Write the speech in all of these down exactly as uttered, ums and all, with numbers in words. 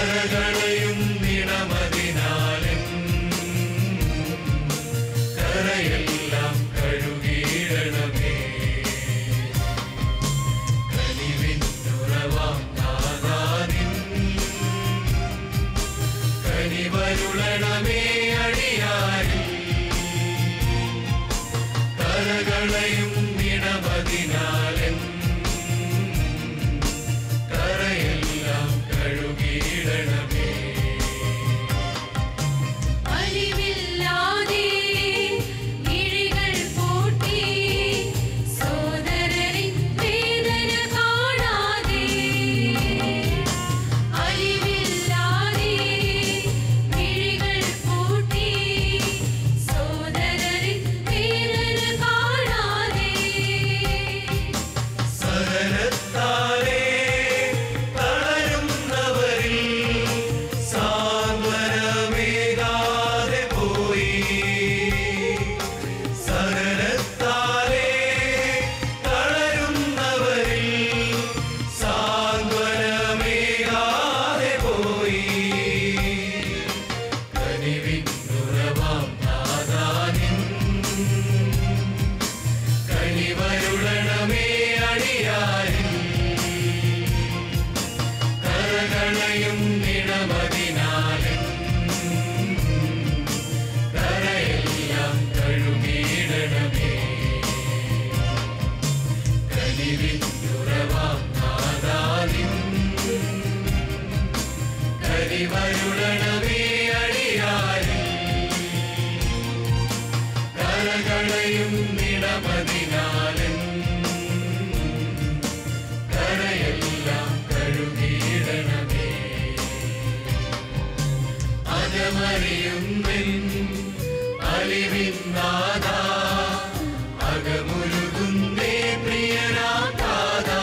കരകളയും നിണമതിനാലും കരയെല്ലാം കഴുകിയിടണമേ. കനിവിന്നുറവാം നാഥാനിൻ കനിവരുളണമേ അടിയാരിൽ. കരകളയും നിണമതിനാലും കരയെല്ലാം കഴുകിയിടണമേ. അലിവില്ലാതെ മിഴികൾ പൂട്ടി സോദരരിൻ വേദന കാണാതെ. അലിവില്ലാതെ മിഴികൾ പൂട്ടി സോദരരിൻ വേദന കാണാതെ. സഹനത്താലേ തളരുന്നവരിൽ സാന്ത്വനമേകാതെ പോയി. സഹനത്താലേ തളരുന്നവരിൽ സാന്ത്വനമേകാതെ പോയി. കനിവിന്നുറവാം നാഥാനിൻ കനിവരുളണമേ അടിയാരിൽ. കരകളയും നിണമതിനാലും കരയെല്ലാം കഴുകിയിടണമേ. കനിവിന്നുറവാം നാഥാനിൻ കനിവരുളണമേ അടിയാരിൽ. കരകളയും നിണമതിനാലും കരയെല്ലാം കഴുകിയിടണമേ. അകമറിയുന്നിൻ അലിവിൻ നാഥാ അകമുരുകുന്നേ പ്രിയനാം താതാ.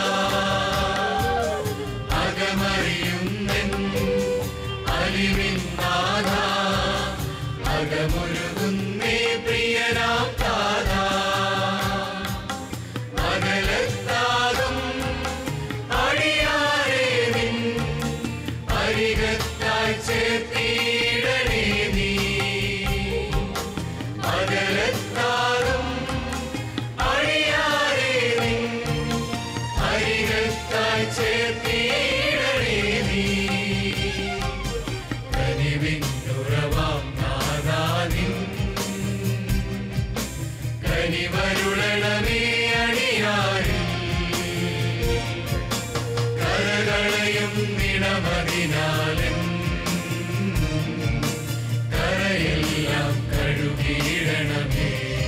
അകമറിയുന്നിൻ അലിവിൻ നാഥാ അകമുരുകുന്നേ പ്രിയനാം താതാ. അകലത്താകും അടിയാരേ നിൻ അരികത്തായി ചേർത്തിടണേ നീ. അകലത്താകും അടിയാരേ നിൻ അരികത്തായി ചേർത്തിടണേ നീ. കനിവിന്നുറവാം നാഥാനിൻ കനിവരുളണമേ അടിയാരിൽ. കരകളയും നിണമതിനാലും കരയെല്ലാം കഴുകിയിടണമേ.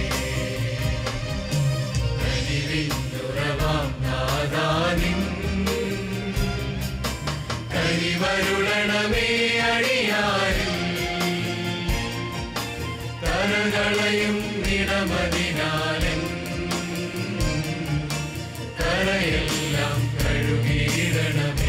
കനിവിന്നുറവാം നാഥാനിൻ കനിവരുളണമേ അടിയാരിൽ. കരകളയും നിണമതിനാലും കരയെല്ലാം കഴുകിയിടണമേ.